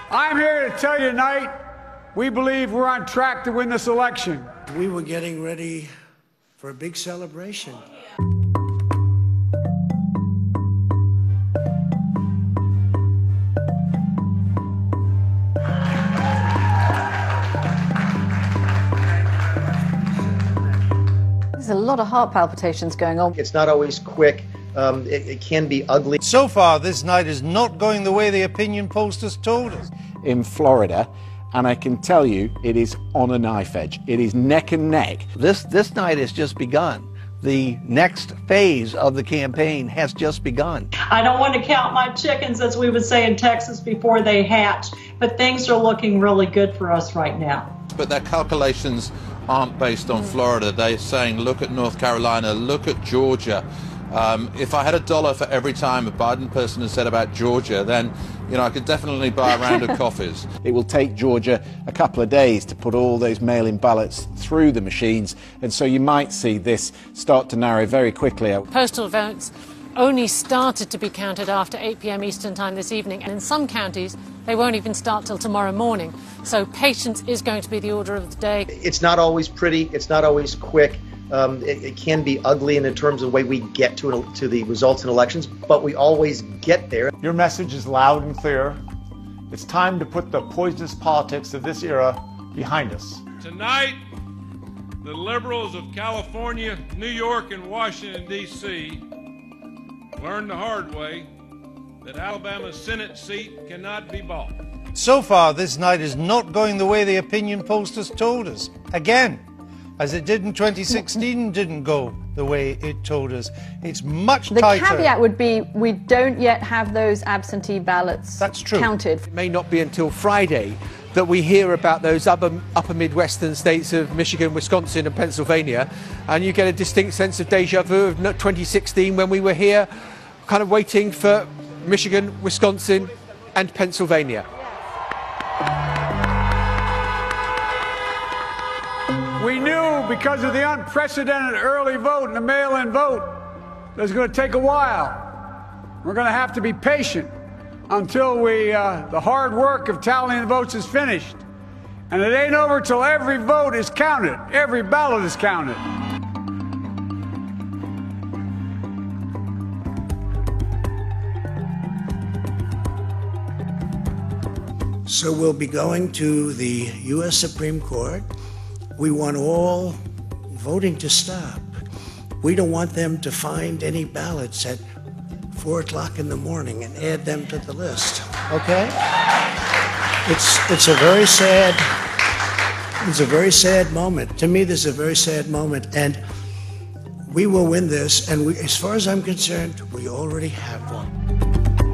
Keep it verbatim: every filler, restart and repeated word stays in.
I'm here to tell you tonight, we believe we're on track to win this election. We were getting ready for a big celebration. There's a lot of heart palpitations going on. It's not always quick. Um, it, it can be ugly. So far, this night is not going the way the opinion pollsters has told us. In Florida, and I can tell you, it is on a knife edge. It is neck and neck. This, this night has just begun. The next phase of the campaign has just begun. I don't want to count my chickens, as we would say in Texas, before they hatch, but things are looking really good for us right now. But their calculations aren't based on Florida. They're saying, look at North Carolina, look at Georgia. Um, if I had a dollar for every time a Biden person has said about Georgia, then, you know, I could definitely buy a round of coffees. It will take Georgia a couple of days to put all those mail-in ballots through the machines, and so you might see this start to narrow very quickly. Postal votes only started to be counted after eight p m Eastern Time this evening, and in some counties they won't even start till tomorrow morning. So patience is going to be the order of the day. It's not always pretty. It's not always quick. Um, it, it can be ugly in terms of the way we get to, to the results in elections, but we always get there. Your message is loud and clear. It's time to put the poisonous politics of this era behind us. Tonight, the liberals of California, New York, and Washington, D C learned the hard way that Alabama's Senate seat cannot be bought. So far, this night is not going the way the opinion pollsters told us. Again, as it did in twenty sixteen, didn't go the way it told us. It's much the tighter. The caveat would be we don't yet have those absentee ballots That's true. counted. It may not be until Friday that we hear about those upper, upper Midwestern states of Michigan, Wisconsin and Pennsylvania, and you get a distinct sense of deja vu of twenty sixteen when we were here kind of waiting for Michigan, Wisconsin and Pennsylvania. We knew because of the unprecedented early vote and the mail-in vote that it's going to take a while. We're going to have to be patient until we, uh, the hard work of tallying the votes is finished. And it ain't over till every vote is counted, every ballot is counted. So we'll be going to the U S Supreme Court. We want all voting to stop. We don't want them to find any ballots at four o'clock in the morning and add them to the list, okay? It's, it's a very sad, it's a very sad moment. To me, this is a very sad moment, and we will win this, and we, as far as I'm concerned, we already have one.